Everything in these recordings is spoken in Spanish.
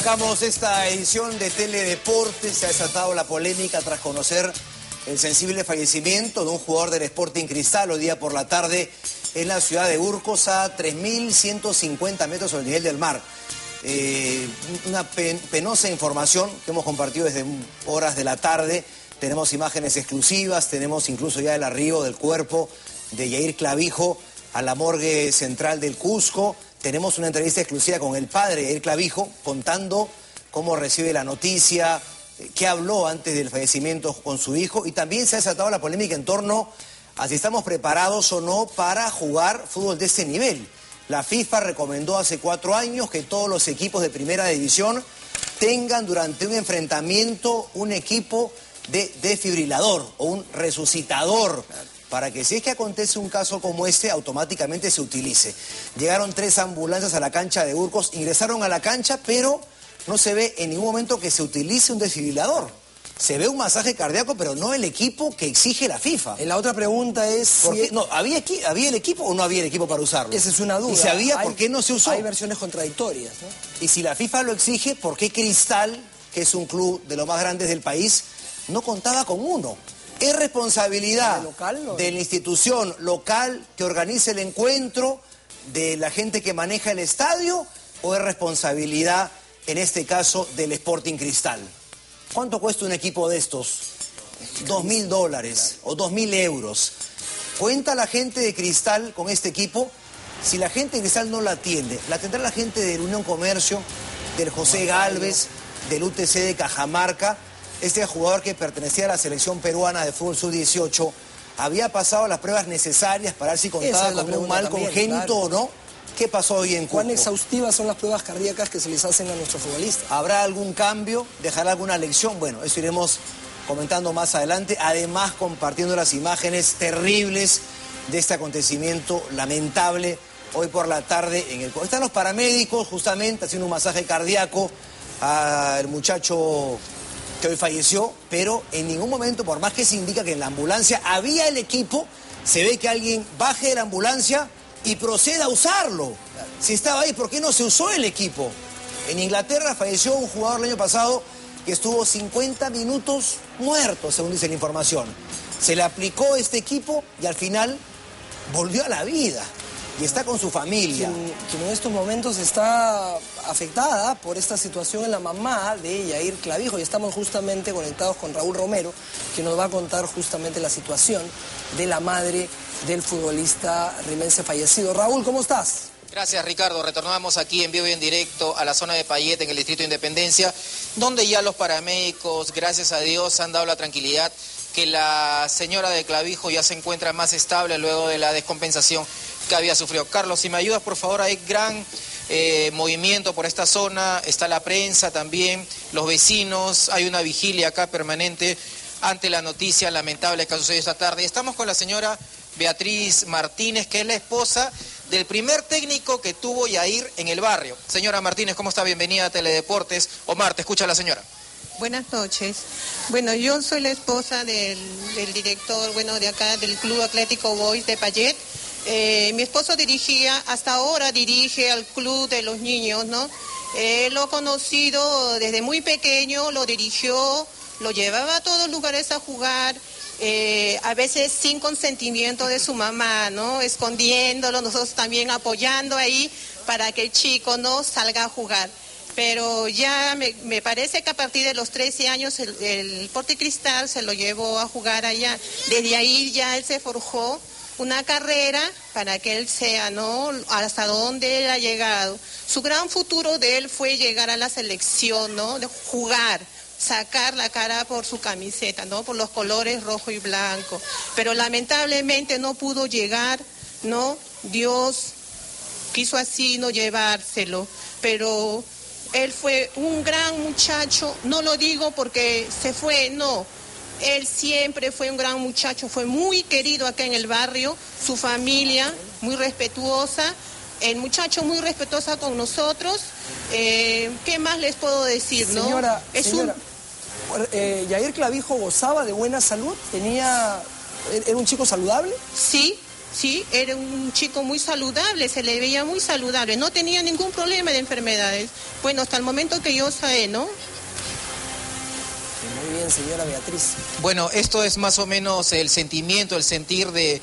Arrancamos esta edición de Teledeportes. Se ha desatado la polémica tras conocer el sensible fallecimiento de un jugador del Sporting Cristal hoy día por la tarde en la ciudad de Urcos, a 3.150 metros sobre el nivel del mar. Una penosa información que hemos compartido desde horas de la tarde. Tenemos imágenes exclusivas, tenemos incluso ya el arribo del cuerpo de Yair Clavijo a la morgue central del Cusco. Tenemos una entrevista exclusiva con el padre de Yair Clavijo contando cómo recibe la noticia, qué habló antes del fallecimiento con su hijo, y también se ha desatado la polémica en torno a si estamos preparados o no para jugar fútbol de ese nivel. La FIFA recomendó hace 4 años que todos los equipos de primera división tengan durante un enfrentamiento un equipo de desfibrilador o un resucitador, para que si es que acontece un caso como este, automáticamente se utilice. Llegaron 3 ambulancias a la cancha de Urcos, ingresaron a la cancha, pero no se ve en ningún momento que se utilice un desfibrilador. Se ve un masaje cardíaco, pero no el equipo que exige la FIFA. La otra pregunta es... No, ¿había el equipo o no había el equipo para usarlo? Esa es una duda. Y si había, ¿por qué no se usó? Hay versiones contradictorias, ¿no? Y si la FIFA lo exige, ¿por qué Cristal, que es un club de los más grandes del país, no contaba con uno? ¿Es responsabilidad de la institución local que organice el encuentro, de la gente que maneja el estadio, o es responsabilidad, en este caso, del Sporting Cristal? ¿Cuánto cuesta un equipo de estos? $2.000 o 2.000 euros. ¿Cuenta la gente de Cristal con este equipo? Si la gente de Cristal no la atiende, la tendrá la gente del Unión Comercio, del José Gálvez, del UTC de Cajamarca. Este jugador, que pertenecía a la selección peruana de fútbol sub-18, había pasado las pruebas necesarias para ver si contaba con un mal congénito o no. ¿Qué pasó hoy en Cusco? ¿Cuán exhaustivas son las pruebas cardíacas que se les hacen a nuestros futbolistas? ¿Habrá algún cambio? ¿Dejará alguna lección? Bueno, eso iremos comentando más adelante. Además, compartiendo las imágenes terribles de este acontecimiento lamentable hoy por la tarde en el... Están los paramédicos justamente haciendo un masaje cardíaco al muchacho que hoy falleció, pero en ningún momento, por más que se indica que en la ambulancia había el equipo, se ve que alguien baje de la ambulancia y proceda a usarlo. Si estaba ahí, ¿por qué no se usó el equipo? En Inglaterra falleció un jugador el año pasado que estuvo 50 minutos muerto, según dice la información. Se le aplicó este equipo y al final volvió a la vida y está con su familia. Quien en estos momentos está afectada por esta situación es la mamá de Yair Clavijo, y estamos justamente conectados con Raúl Romero, que nos va a contar justamente la situación de la madre del futbolista rimense fallecido. Raúl, ¿cómo estás? Gracias, Ricardo. Retornamos aquí en vivo y en directo a la zona de Payet, en el distrito de Independencia, donde ya los paramédicos, gracias a Dios, han dado la tranquilidad que la señora de Clavijo ya se encuentra más estable luego de la descompensación que había sufrido. Carlos, si me ayudas, por favor, hay gran movimiento por esta zona, está la prensa también, los vecinos, hay una vigilia acá permanente ante la noticia lamentable que ha sucedido esta tarde. Estamos con la señora Beatriz Martínez, que es la esposa del primer técnico que tuvo Yair en el barrio. Señora Martínez, ¿cómo está? Bienvenida a Teledeportes. Omar, te escucha la señora. Buenas noches. Bueno, yo soy la esposa del director, de acá del Club Atlético Boys de Payet. Mi esposo hasta ahora dirige al Club de los Niños, ¿no? Lo ha conocido desde muy pequeño, lo dirigió, lo llevaba a todos lugares a jugar, a veces sin consentimiento de su mamá, ¿no? Escondiéndolo, nosotros también apoyando ahí para que el chico no salga a jugar. Pero ya me parece que a partir de los 13 años el Sporting Cristal se lo llevó a jugar allá. Desde ahí ya él se forjó una carrera para que él sea, ¿no?, hasta donde él ha llegado. Su gran futuro de él fue llegar a la selección, ¿no?, de jugar, sacar la cara por su camiseta, ¿no?, por los colores rojo y blanco. Pero lamentablemente no pudo llegar, ¿no? Dios quiso así no llevárselo, pero él fue un gran muchacho, no lo digo porque se fue, no. Él siempre fue un gran muchacho, fue muy querido acá en el barrio, su familia muy respetuosa, el muchacho muy respetuosa con nosotros. ¿Qué más les puedo decir, no? Señora, Yair Clavijo gozaba de buena salud, ¿era un chico saludable? Sí, Sí, era un chico muy saludable, se le veía muy saludable, no tenía ningún problema de enfermedades. Bueno, hasta el momento que yo sé, ¿no? Muy bien, señora Beatriz. Bueno, esto es más o menos el sentimiento, el sentir de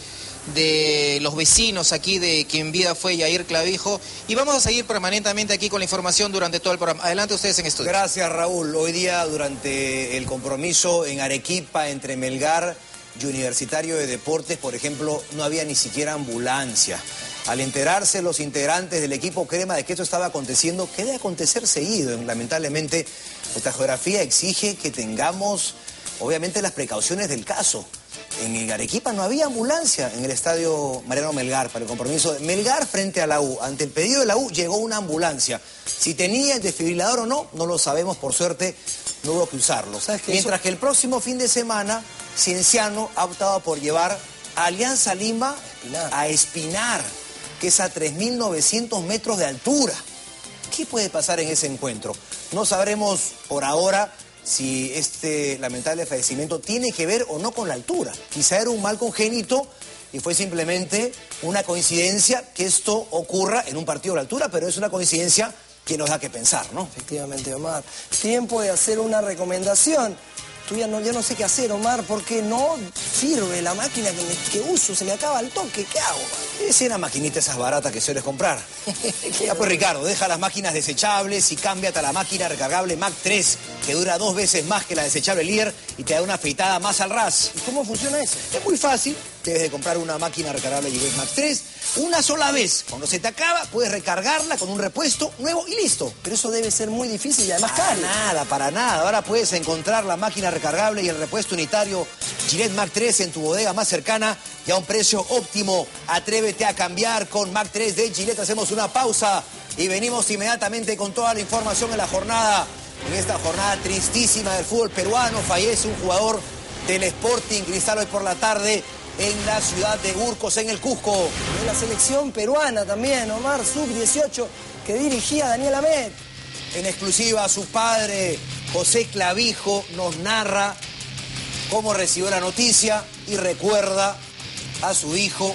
los vecinos aquí, de quien vida fue Yair Clavijo, y vamos a seguir permanentemente aquí con la información durante todo el programa. Adelante ustedes en estudio. Gracias, Raúl. Hoy día, durante el compromiso en Arequipa entre Melgar y Universitario de Deportes, por ejemplo, no había ni siquiera ambulancia. Al enterarse los integrantes del equipo Crema de que esto estaba aconteciendo, que debe acontecer seguido. Lamentablemente, nuestra geografía exige que tengamos, obviamente, las precauciones del caso. En Arequipa no había ambulancia en el estadio Mariano Melgar para el compromiso de Melgar frente a la U. Ante el pedido de la U llegó una ambulancia. Si tenía el desfibrilador o no, no lo sabemos, por suerte no hubo que usarlo. Mientras que el próximo fin de semana, Cienciano ha optado por llevar a Alianza Lima a Espinar, que es a 3.900 metros de altura. ¿Qué puede pasar en ese encuentro? No sabremos por ahora si este lamentable fallecimiento tiene que ver o no con la altura. Quizá era un mal congénito y fue simplemente una coincidencia que esto ocurra en un partido de altura, pero es una coincidencia que nos da que pensar, ¿no? Efectivamente, Omar. Tiempo de hacer una recomendación. Ya no sé qué hacer, Omar, porque no sirve la máquina que uso, se me acaba el toque. ¿Qué hago, man? Es una maquinita esas baratas que sueles comprar. Ya pues, Ricardo, deja las máquinas desechables y cámbiate a la máquina recargable Mac 3, que dura 2 veces más que la desechable líder y te da una afeitada más al ras. ¿Y cómo funciona eso? Es muy fácil. Debes de comprar una máquina recargable Gillette Max 3 una sola vez. Cuando se te acaba, puedes recargarla con un repuesto nuevo y listo. Pero eso debe ser muy difícil y además caro. Para nada. Ahora puedes encontrar la máquina recargable y el repuesto unitario Gillette Max 3 en tu bodega más cercana y a un precio óptimo. Atrévete a cambiar con Max 3 de Gillette. Hacemos una pausa y venimos inmediatamente con toda la información en la jornada. En esta jornada tristísima del fútbol peruano, fallece un jugador del Sporting Cristal hoy por la tarde en la ciudad de Urcos, en el Cusco. En la selección peruana también, Omar, sub-18, que dirigía Daniel Amet. En exclusiva, su padre, José Clavijo, nos narra cómo recibió la noticia y recuerda a su hijo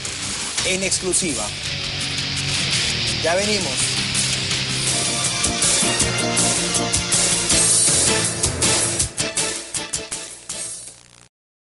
en exclusiva. Ya venimos.